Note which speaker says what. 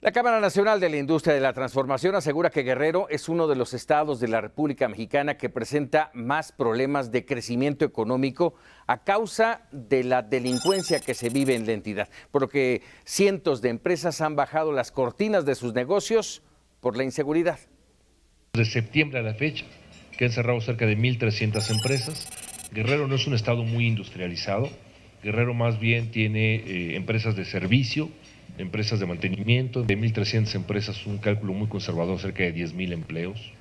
Speaker 1: La Cámara Nacional de la Industria de la Transformación asegura que Guerrero es uno de los estados de la República Mexicana que presenta más problemas de crecimiento económico a causa de la delincuencia que se vive en la entidad, por lo que cientos de empresas han bajado las cortinas de sus negocios por la inseguridad.
Speaker 2: De septiembre a la fecha, que han cerrado cerca de 1,300 empresas. Guerrero no es un estado muy industrializado. Guerrero más bien tiene empresas de servicio, empresas de mantenimiento. De 1,300 empresas, un cálculo muy conservador, cerca de 10,000 empleos.